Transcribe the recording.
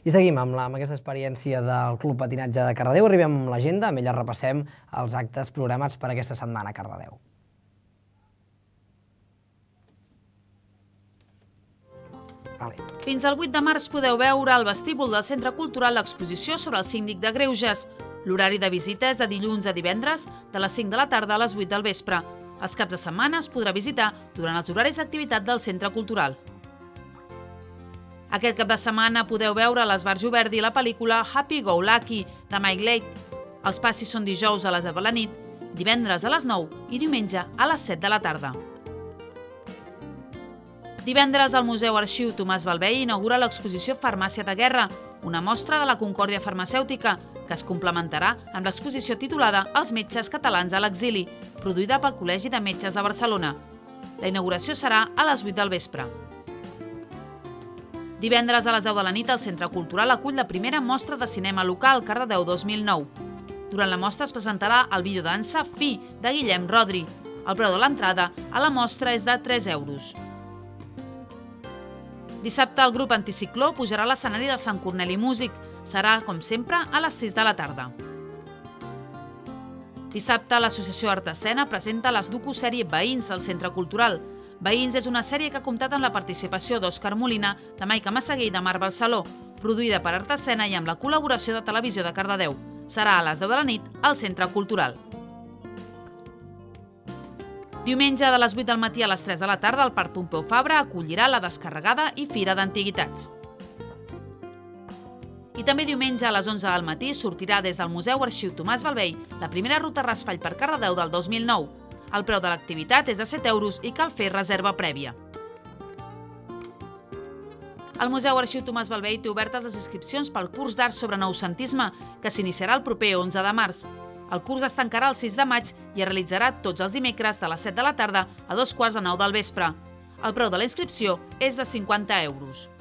I seguim amb aquesta experiència del Club Patinatge de Cardedeu. Arribem amb l'agenda, amb ella repassem els actes programats per aquesta setmana a Cardedeu. Fins al 8 de març podeu veure al vestíbul del Centre Cultural l'exposició sobre el síndic de Greuges. L'horari de visita és de dilluns a divendres, de les 5 de la tarda a les 8 del vespre. Els caps de setmana es podrà visitar durant els horaris d'activitat del Centre Cultural. Aquest cap de setmana podeu veure a l'Esbarjo Verdi la pel·lícula Happy Go Lucky, de Mike Leigh. Els passis són dijous a les 10 de la nit, divendres a les 9 i diumenge a les 7 de la tarda. Divendres, el Museu Arxiu Tomàs Balvei inaugura l'exposició Farmàcia de Guerra, una mostra de la concòrdia farmacèutica, que es complementarà amb l'exposició titulada Els metges catalans a l'exili, produïda pel Col·legi de Metges de Barcelona. La inauguració serà a les 8 del vespre. Divendres a les 10 de la nit, el Centre Cultural acull la primera mostra de cinema local Cardedeu 2009. Durant la mostra es presentarà el videodansa Fi, de Guillem Rodri. El preu de l'entrada a la mostra és de 3 euros. Dissabte, el grup Anticicló pujarà a l'escenari del Sant Corneli Músic. Serà, com sempre, a les 6 de la tarda. Dissabte, l'Associació Artesena presenta les docu-sèrie Veïns al Centre Cultural. Veïns és una sèrie que ha comptat amb la participació d'Òscar Molina, de Maica Massaguer i de Mar Barceló, produïda per Artesena i amb la col·laboració de Televisió de Cardedeu. Serà a les 10 de la nit al Centre Cultural. Diumenge, de les 8 del matí a les 3 de la tarda, el Parc Pompeu Fabra acollirà la descarregada i Fira d'Antiguitats. I també diumenge a les 11 del matí sortirà des del Museu Arxiu Tomàs Balvei la primera ruta raspall per Cardedeu del 2009. El preu de l'activitat és de 7 euros i cal fer reserva prèvia. El Museu Arxiu Tomàs Balvei té obertes les inscripcions pel curs d'art sobre noucentisme, que s'iniciarà el proper 11 de març. El curs es tancarà el 6 de maig i es realitzarà tots els dimecres de les 7 de la tarda a 2:15 del vespre. El preu de la inscripció és de 50 euros.